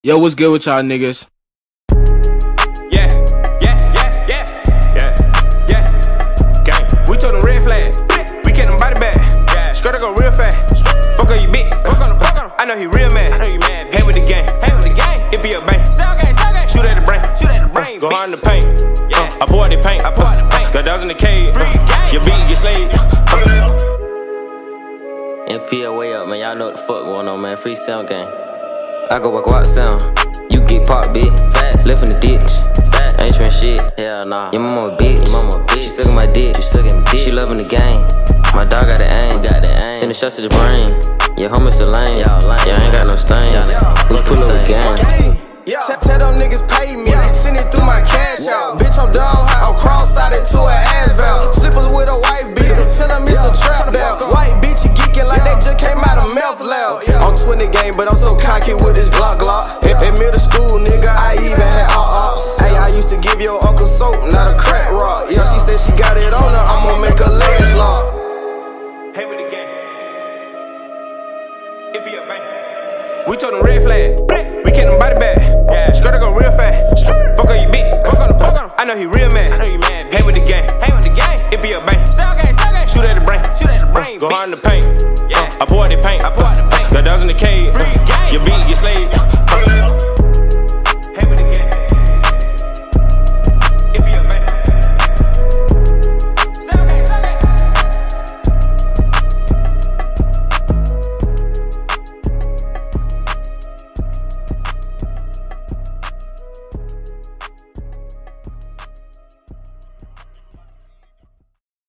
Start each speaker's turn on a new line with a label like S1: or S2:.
S1: Yo, what's good with y'all niggas?
S2: Yeah. Gang. We told them red flag. We get them body back. Skirt go real fast. Fuck on you bitch. I know he real mad. Hang with the gang. It be a bang. Shoot at the brain. Go hard in the paint. I pour out the paint. Got dogs in the cave. Your beat get slayed.
S3: NPL way up, man. Y'all know what the fuck going on, man. Free sound gang. I go with Guap sound. You get popped, bitch. Fast. Live in the ditch. Fast. Ain't tryin' shit. Hell nah. Your mama a bitch. She suckin' my dick. She loving the game. My dog got the aim. Send the shots to the brain. Your homies are lame. Y'all ain't got no stains. We pull up with gang.
S4: Tell them niggas pay me. Send it through my cash out. Bitch, I'm down high. I'm cross-sided to an ass valve. Slippers with a white bitch. Tell them it's a trap down. White bitch, you geeking like they just came out of mouth loud. I'm twin the game, but I'm so cocky with this Glock. In middle school, nigga, I even had ops. Hey, I used to give your uncle soap, not a crack rock. Yeah, she said she got it on her. I'ma make her legs lock.
S2: Hey with the gang. It be a bang. We told them red flag. We get them body back. Skirt go real fast. Fuck on you bitch. I know he real mad. Hey with the gang. It be a bang. Shoot at the brain. Go hard in the paint. I pour out the paint. Got dogs in the cave. Your beat get slayed.